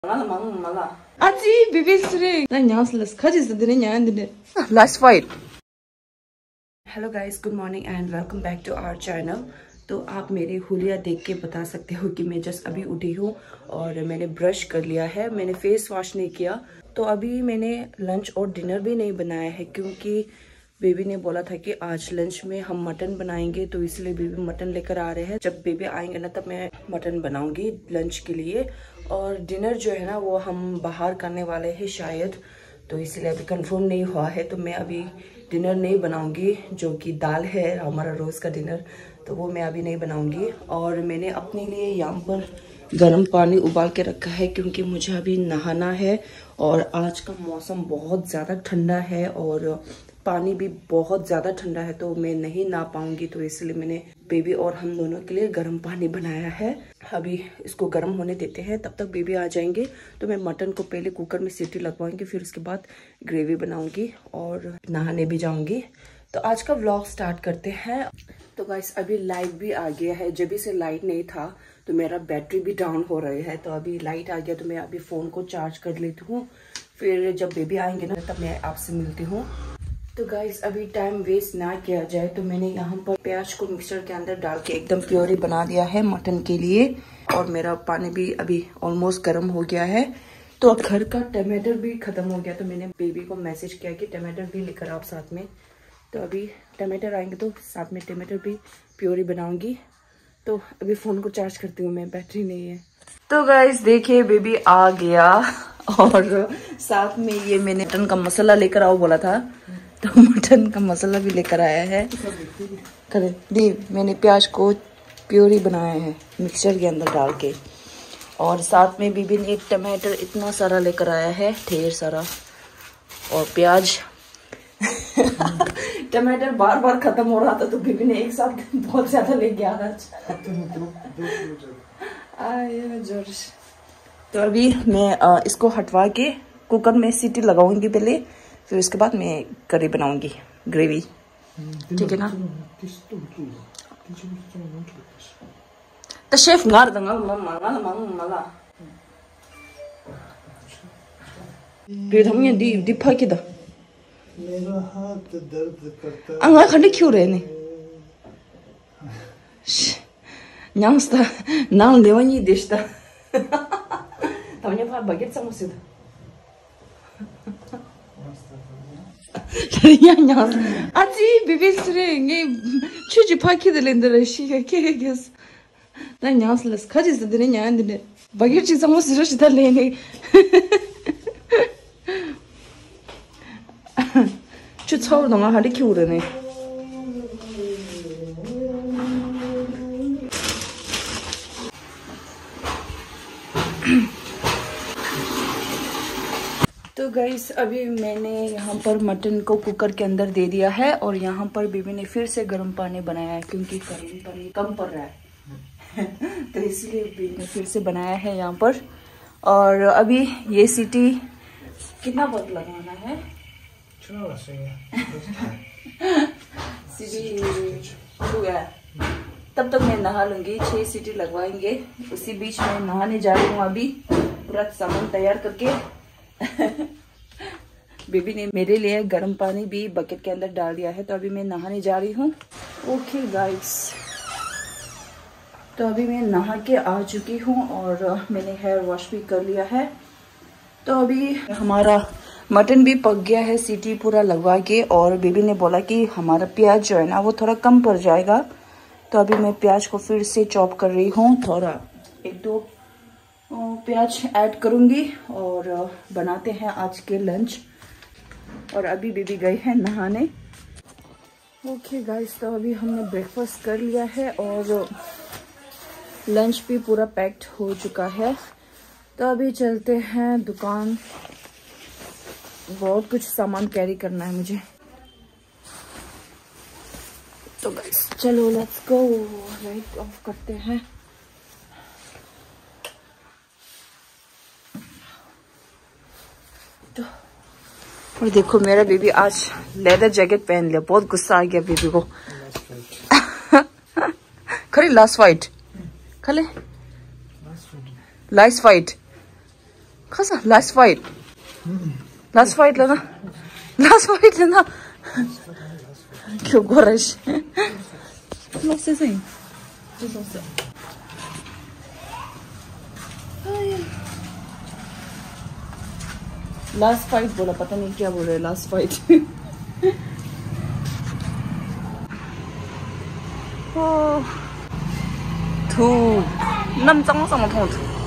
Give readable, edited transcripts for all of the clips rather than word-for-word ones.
Last fight. Hello guys, good morning and welcome back to our channel. तो आप मेरे हुलिया देख के बता सकते हो कि मैं जस्ट अभी उठी हूँ और मैंने ब्रश कर लिया है, मैंने फेस वॉश नहीं किया। तो अभी मैंने लंच और डिनर भी नहीं बनाया है क्योंकि बेबी ने बोला था कि आज लंच में हम मटन बनाएंगे, तो इसलिए बेबी मटन लेकर आ रहे हैं। जब बेबी आएंगे ना तब मैं मटन बनाऊंगी लंच के लिए। और डिनर जो है ना वो हम बाहर करने वाले हैं शायद, तो इसलिए अभी कंफर्म नहीं हुआ है। तो मैं अभी डिनर नहीं बनाऊंगी, जो कि दाल है हमारा रोज़ का डिनर, तो वो मैं अभी नहीं बनाऊंगी। और मैंने अपने लिए यहाँ पर गर्म पानी उबाल के रखा है क्योंकि मुझे अभी नहाना है। और आज का मौसम बहुत ज़्यादा ठंडा है और पानी भी बहुत ज़्यादा ठंडा है, तो मैं नहीं नहा पाऊंगी। तो इसलिए मैंने बेबी और हम दोनों के लिए गर्म पानी बनाया है। अभी इसको गर्म होने देते हैं, तब तक बेबी आ जाएंगे। तो मैं मटन को पहले कुकर में सीटी लगवाऊंगी, फिर उसके बाद ग्रेवी बनाऊंगी और नहाने भी जाऊंगी। तो आज का व्लॉग स्टार्ट करते हैं। तो गाइस अभी लाइट भी आ गया है, जब से लाइट नहीं था तो मेरा बैटरी भी डाउन हो रही है। तो अभी लाइट आ गया तो मैं अभी फ़ोन को चार्ज कर लेती हूँ, फिर जब बेबी आएंगे ना तब मैं आपसे मिलती हूँ। तो गाइस अभी टाइम वेस्ट ना किया जाए, तो मैंने यहाँ पर प्याज को मिक्सर के अंदर डाल के एकदम प्योरी बना दिया है मटन के लिए। और मेरा पानी भी अभी ऑलमोस्ट गर्म हो गया है। तो घर का टमाटर भी खत्म हो गया, तो मैंने बेबी को मैसेज किया कि टमाटर भी लेकर आप साथ में। तो अभी टमाटर आएंगे तो साथ में टमाटर भी प्योरी बनाऊंगी। तो अभी फोन को चार्ज करती हूँ मैं, बैटरी नहीं है। तो गाइस देखिए बेबी आ गया और साथ में ये मैंने मटन का मसाला लेकर आओ बोला था, तो मटन का मसाला भी लेकर आया है। करे दी मैंने प्याज को प्योरी बनाया है मिक्सचर के अंदर डाल के। और साथ में बीबी ने एक टमाटर इतना सारा लेकर आया है, ढेर सारा। और प्याज टमाटर बार बार खत्म हो रहा था तो बीबी ने एक साथ बहुत ज्यादा ले गया जोश। तो अभी मैं इसको हटवा के कुकर में सीटी लगाऊंगी पहले, फिर उसके बाद मैं करी बनाऊंगी ग्रेवी, ठीक है ना। तो शेफ ngar दंगा माला फिर हम ये दी फाकी दा मेरा हाथ दर्द करता अंगा खंडे क्यों रहे ने न्यास्ता नाल देवानी देशता तमने फा बगेट समोसे 야, 아직 비비스레 게 추지 파키들인데 시게게스 난 냐슬스 가지스 되냐 안데 바게치 사모스로 시달래네 추 차오르나 하리 키우르네 तो गाइस अभी मैंने यहाँ पर मटन को कुकर के अंदर दे दिया है और यहाँ पर बेबी ने फिर से गर्म पानी बनाया है क्योंकि गर्म पानी कम पड़ रहा है तो इसलिए बेबी ने फिर से बनाया है यहाँ पर। और अभी ये सीटी कितना बहुत लगाना है सीटी तब तक मैं नहा लूंगी, 6 सीटी लगवाएंगे। उसी बीच में नहाने जा रही हूँ अभी, पूरा सामान तैयार करके। बेबी ने मेरे लिए गर्म पानी भी बकेट के अंदर डाल दिया है, तो अभी मैं नहाने जा रही हूँ। ओके गाइस, तो अभी मैं नहा के आ चुकी हूँ और मैंने हेयर वॉश भी कर लिया है। तो अभी हमारा मटन भी पक गया है सीटी पूरा लगवा के। और बेबी ने बोला कि हमारा प्याज जो है ना वो थोड़ा कम पड़ जाएगा, तो अभी मैं प्याज को फिर से चॉप कर रही हूँ। थोड़ा 1-2 प्याज ऐड करूंगी और बनाते हैं आज के लंच। और अभी बेबी गए हैं नहाने। ओके गाइस, तो अभी हमने ब्रेकफास्ट कर लिया है और लंच भी पूरा पैक्ड हो चुका है। तो अभी चलते हैं दुकान, बहुत कुछ सामान कैरी करना है मुझे। तो गाइस चलो लेट्स गो, लाइट ऑफ करते हैं। तो और देखो मेरा बेबी आज लेदर जैकेट पहन लिया, बहुत गुस्सा आ गया बेबी को। खरी लास्ट फाइट खले लास्ट फाइट खासा लास्ट फाइट लेना क्यों गोरश लॉसे सही लास्ट फाइट बोला, पता नहीं क्या बोल रहे लास्ट फाइट। धूप नम चंग चंग थों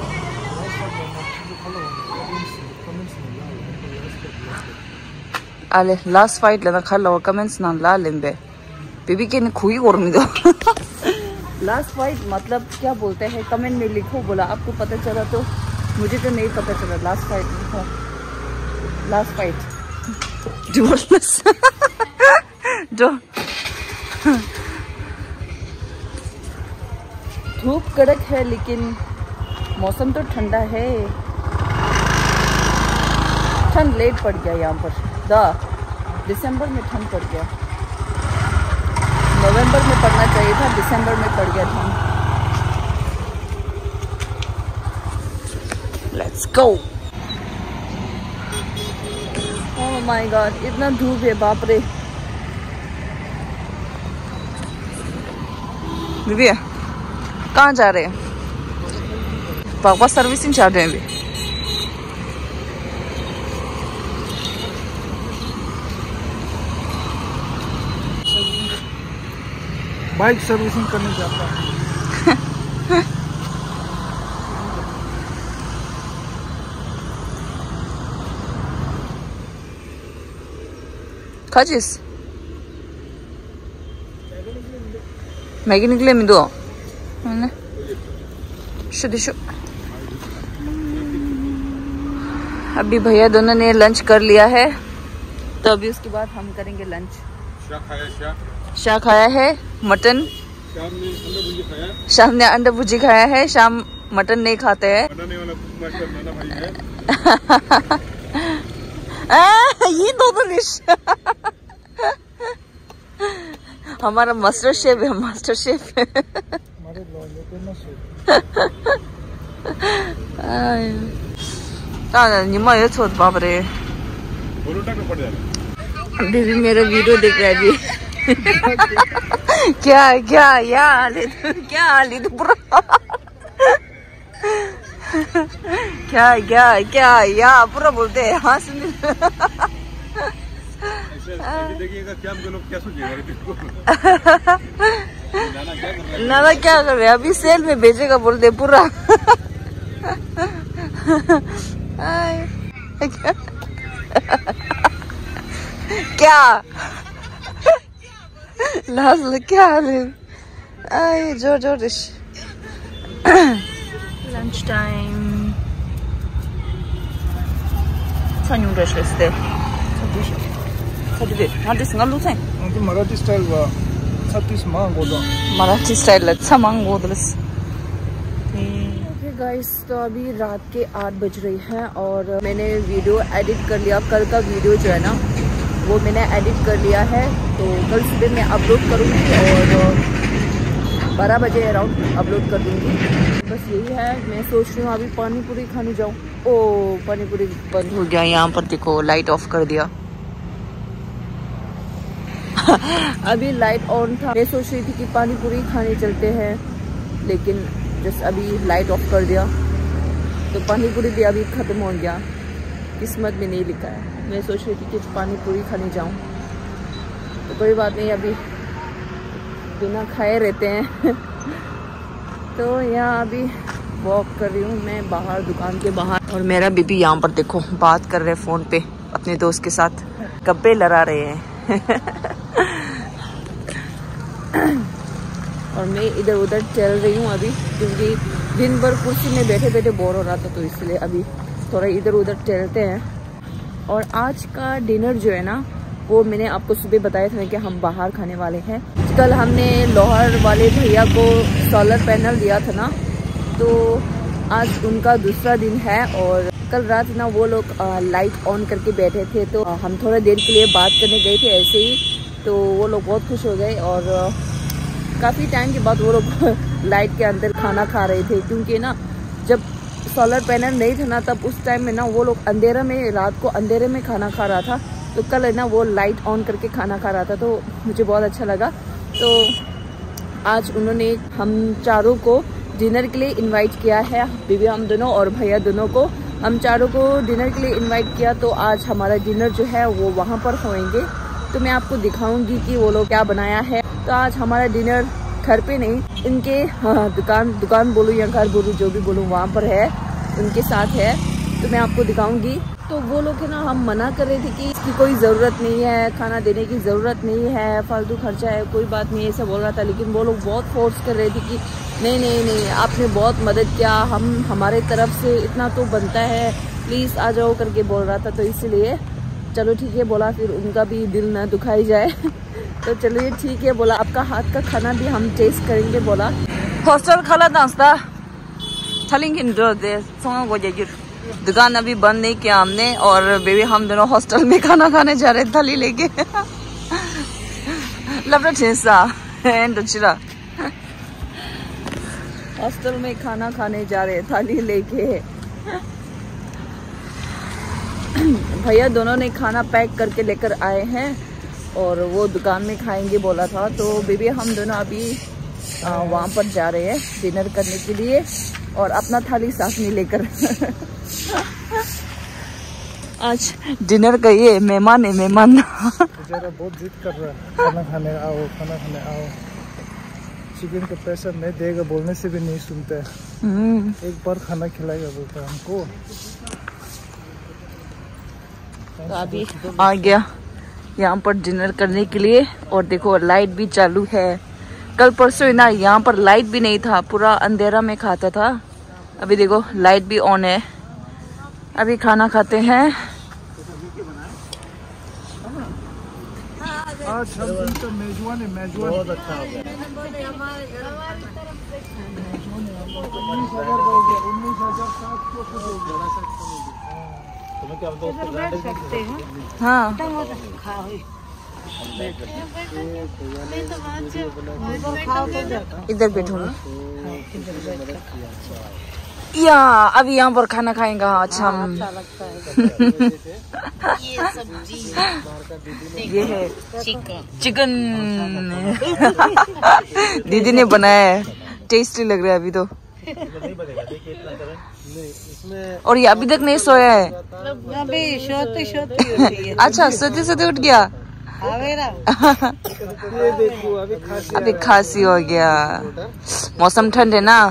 अले लास्ट फाइट लेना खा लो कमेंट्स ना ला लेंबे बेबी के ने खुई गोरमी दो। लास्ट फाइट मतलब क्या बोलते हैं कमेंट में लिखो, बोला आपको पता चला तो, मुझे तो नहीं पता चला। लास्ट फाइट डिवोर्स जो धूप कड़क है लेकिन मौसम तो ठंडा है। ठंड लेट पड़ गया यहाँ पर, दिसंबर में ठंड पड़ गया। नवंबर में पड़ना चाहिए था, दिसंबर में पड़ गया ठंड। Let's go. Oh my god, इतना धूप है, बाप रे। बीबी कहाँ जा रहे हैं? पापा सर्विसिंग चाह रहे हैं अभी। बाइक सर्विसिंग करने जाता है। खाजिस मैगी निकले मी दो शुद्ध। अभी भैया दोनों ने लंच कर लिया है, तो अभी उसके बाद हम करेंगे लंच। शाह खाया है मटन, शाम ने अंडा भुजी खाया है। शाम मटन नहीं खाते हैं। ये दो डिश हमारा मास्टर शेफ है, मास्टर शेफ है। बाप रे, दीदी मेरा वीडियो देख रहा है जी। क्या पूरा क्या या पूरा बोलते हैं। हाँ सुन देखिएगा क्या लोग क्या सोचेगा। नाना क्या कर रहे हैं? अभी सेल में बेचेगा बोलते पूरा। क्या लास्ट क्या हाल है? जोर लंच टाइम 산용 드셨을 때 한디스 갈로생 मराठी स्टाइल वा 36 मांगोदा मराठी स्टाइल अच्छा मांगोदलस। गाइस तो अभी रात के 8 बज रही हैं और मैंने वीडियो एडिट कर लिया। कल का वीडियो जो है ना वो मैंने एडिट कर लिया है, तो कल सुबह मैं अपलोड करूँगी और 12 बजे अराउंड अपलोड कर दूँगी। बस यही है। मैं सोच रही हूँ अभी पानी पूरी खाने जाऊँ। ओ पानी पूरी बंद हो गया। यहाँ पर देखो लाइट ऑफ कर दिया। अभी लाइट ऑन था। मैं सोच रही थी कि पानी पूरी खाने चलते हैं, लेकिन जस्ट अभी लाइट ऑफ कर दिया तो पानी पूरी भी अभी ख़त्म हो गया। किस्मत में नहीं लिखा है। मैं सोच रही थी कि पानी पूरी खाने जाऊँ, तो कोई बात नहीं, अभी बिना खाए रहते हैं। तो यहाँ अभी वॉक कर रही हूँ मैं बाहर, दुकान के बाहर। और मेरा बीबी यहाँ पर देखो बात कर रहे हैं फ़ोन पे अपने दोस्त के साथ, गप्पे लड़ा रहे हैं। और मैं इधर उधर चल रही हूँ अभी, क्योंकि दिन भर कुर्सी में बैठे बैठे बोर हो रहा था, तो इसलिए अभी थोड़ा इधर उधर चलते हैं। और आज का डिनर जो है ना वो मैंने आपको सुबह बताया था कि हम बाहर खाने वाले हैं। कल हमने लोहार वाले भैया को सोलर पैनल दिया था ना, तो आज उनका दूसरा दिन है। और कल रात ना वो लोग लाइट ऑन करके बैठे थे, तो हम थोड़ा देर के लिए बात करने गए थे ऐसे ही, तो वो लोग बहुत खुश हो गए। और काफ़ी टाइम के बाद वो लोग लाइट के अंदर खाना खा रहे थे, क्योंकि ना जब सोलर पैनल नहीं था ना, तब उस टाइम में ना वो लोग अंधेरे में, रात को अंधेरे में खाना खा रहा था। तो कल है ना वो लाइट ऑन करके खाना खा रहा था, तो मुझे बहुत अच्छा लगा। तो आज उन्होंने हम चारों को डिनर के लिए इनवाइट किया है, बीवी हम दोनों और भैया दोनों को, हम चारों को डिनर के लिए इनवाइट किया। तो आज हमारा डिनर जो है वो वहाँ पर होएंगे, तो मैं आपको दिखाऊंगी कि वो लोग क्या बनाया है। तो आज हमारा डिनर घर पे नहीं, इनके दुकान बोलूँ या घर बोलूँ, जो भी बोलूँ, वहाँ पर है, उनके साथ है। तो मैं आपको दिखाऊंगी। तो वो लोग है ना, हम मना कर रहे थे कि इसकी कोई ज़रूरत नहीं है, खाना देने की ज़रूरत नहीं है, फालतू खर्चा है, कोई बात नहीं, ऐसा बोल रहा था। लेकिन वो लोग बहुत फोर्स कर रहे थे कि नहीं नहीं नहीं, आपने बहुत मदद किया, हमारे तरफ से इतना तो बनता है, प्लीज़ आ जाओ करके बोल रहा था। तो इसलिए चलो ठीक है बोला, फिर उनका भी दिल ना दुखाई जाए। तो चलिए ठीक है बोला, आपका हाथ का खाना भी हम टेस्ट करेंगे बोला। हॉस्टल खाला नाश्ता दुकान अभी बंद नहीं किया हमने, और बेबी हम दोनों हॉस्टल में खाना खाने जा रहे थाली लेके। हॉस्टल में खाना खाने जा रहे थाली लेके। भैया दोनों ने खाना पैक करके लेकर आए हैं और वो दुकान में खाएंगे बोला था। तो बेबी हम दोनों अभी वहाँ पर जा रहे हैं डिनर करने के लिए, और अपना थाली साथ में लेकर। आज डिनर का ये मेहमान है, मेहमान। बेचारा बहुत जिद कर रहा है, खाना खाने आओ, खाना खाने आओ। चिकन का पैसा नहीं देगा बोलने से भी नहीं सुनता है। एक बार खाना खिलाएगा बोलता है हमको। तो अभी आ गया यहाँ पर डिनर करने के लिए, और देखो लाइट भी चालू है। कल परसों ना यहाँ पर लाइट भी नहीं था, पूरा अंधेरा में खाता था। अभी देखो लाइट भी ऑन है। अभी खाना खाते हैं। आज हम इनका मेजबान है, मेजबान बहुत अच्छा हो गया। 19,700 हाँ इधर बैठूंगा या अभी यहाँ पर खाना खाएंगा। अच्छा ये है चिकन दीदी ने बनाया है, टेस्टी लग रहा है अभी तो। और ये अभी तक नहीं सोया है। अभी सोते अच्छा सोते सोते उठ गया। अभी खांसी हो गया, मौसम ठंड है ना।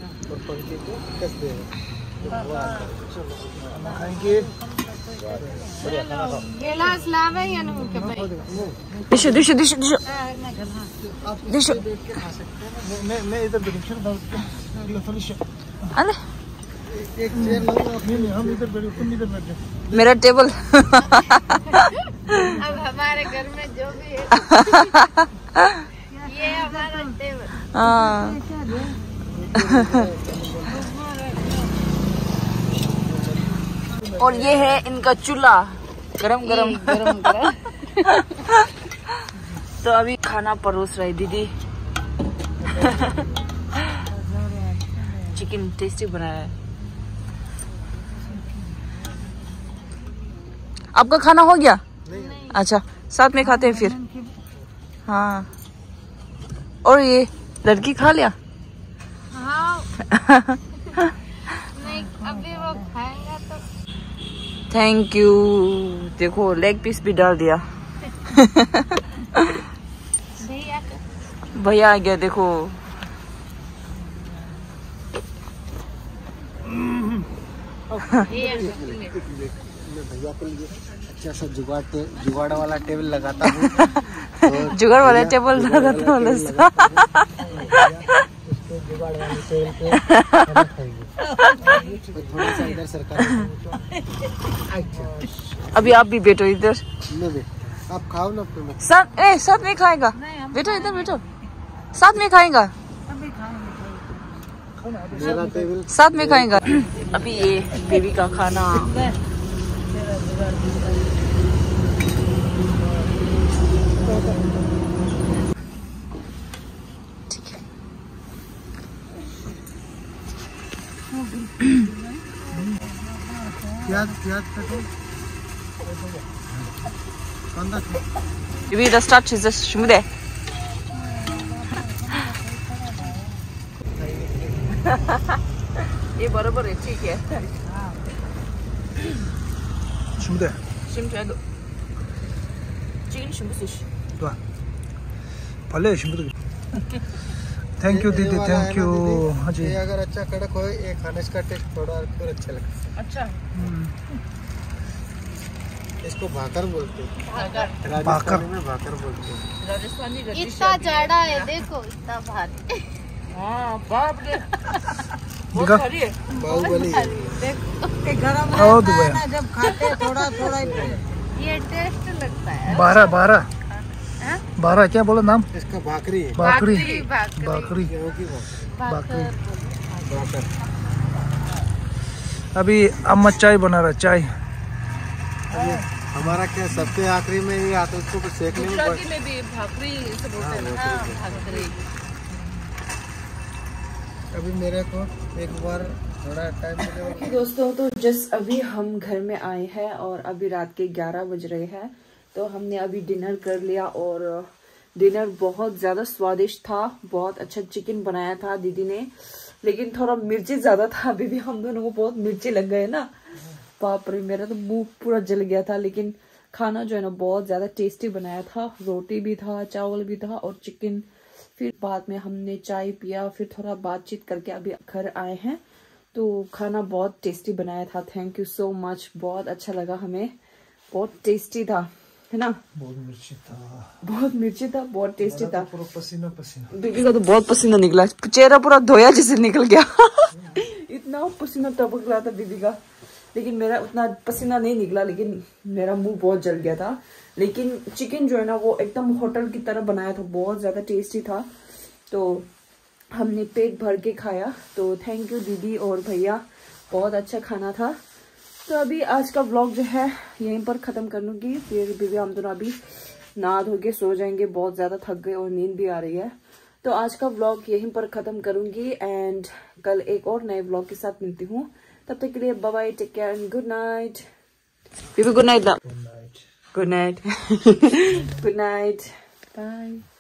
डिशो डिशो डिशो डिशो डिशो। मैं इधर अरे एक चेयर लो, हम इधर बैठे, तुम इधर बैठे। मेरा टेबल। अब हमारे घर में जो भी है ये हमारा टेबल। हाँ और ये है इनका चूल्हा, गरम गरम गरम गरम। तो अभी खाना परोस रही दीदी। चिकन टेस्टी बनाया है। आपका खाना हो गया? अच्छा साथ में खाते हैं फिर। हाँ और ये लड़की खा लिया? हाँ। नहीं अभी वो खाएगा तो। Thank you. देखो लेग पीस भी डाल दिया। भैया आ गया देखो। भैया के लिए अच्छा सा जुगाड़ वाला टेबल लगाता हूँ। जुगाड़ वाला टेबल लगाता हूँ। जुगाड़ वाले टेबल पे थोड़ा सा इधर सरकार। अभी आप भी बैठो इधर। आप खाओ ना फिर। साथ में खाएगा? बैठो इधर बैठो, साथ में खाएगा। मेरा टेबल साथ में खाएगा। अभी ये बेबी का खाना। ठीक है। प्याज काटो कांदा Bibi the start is just shmude. ये बरोबर है ठीक है. shmude Shimchado. Chicken shimbusish. तो भले shmude. थैंक यू दीदी, थैंक यू. हाँ जी. ये अगर अच्छा कड़क हो ये खाने का टेस्ट थोड़ा और अच्छा लगता है. अच्छा. इसको भाकर बोलते हैं. भाकर में भाकर बोलते हैं. राजस्थानी इतना जाड़ा है देखो, इतना भारी. हाँ बाप रे. बहुत भारी है. बाहुबली है. देखो गरम है ना जब खाते थोड़ा थोड़ा ये टेस्ट लगता है. 12 क्या बोला नाम इसका? भाकरी है. भाकरी. अभी अम्मा चाय बना रहा. चाय हमारा क्या सबसे आखिरी में ये आता है, उसको सेकने में भी भाकरी से बोलते हैं. भाकरी. अभी मेरे को एक बार थोड़ा टाइम मिलेगा. दोस्तों तो जस्ट अभी हम घर में आए हैं और अभी रात के 11 बज रहे हैं. तो हमने अभी डिनर कर लिया और डिनर बहुत ज़्यादा स्वादिष्ट था. बहुत अच्छा चिकन बनाया था दीदी ने, लेकिन थोड़ा मिर्ची ज़्यादा था. अभी भी हम दोनों को बहुत मिर्ची लग गए ना. बाप रे मेरा तो मुंह पूरा जल गया था. लेकिन खाना जो है ना बहुत ज़्यादा टेस्टी बनाया था. रोटी भी था, चावल भी था और चिकन. फिर बाद में हमने चाय पिया, फिर थोड़ा बातचीत करके अभी घर आए हैं. तो खाना बहुत टेस्टी बनाया था. Thank you so much. बहुत अच्छा लगा हमें. बहुत टेस्टी था है ना. बहुत मिर्ची था. बहुत टेस्टी था. पूरा पसीना बीबी का तो बहुत पसीना निकला. चेहरा पूरा धोया जैसे निकल गया. इतना पसीना टपक रहा था बीबी का. लेकिन मेरा उतना पसीना नहीं निकला, लेकिन मेरा मुंह बहुत जल गया था. लेकिन चिकन जो है ना वो एकदम होटल की तरह बनाया था. बहुत ज्यादा टेस्टी था. तो हमने पेट भर के खाया. तो थैंक यू दीदी और भैया. बहुत अच्छा खाना था. तो अभी आज का व्लॉग जो है यहीं पर ख़त्म कर लूँगी. फिर बीबी हम दोनों अभी नहा धो के सो जाएंगे. बहुत ज़्यादा थक गए और नींद भी आ रही है. तो आज का व्लॉग यहीं पर ख़त्म करूँगी एंड कल एक और नए व्लॉग के साथ मिलती हूँ. तब तक के लिए bye bye, take care and good night. Baby good night. Good night. Good night. Bye.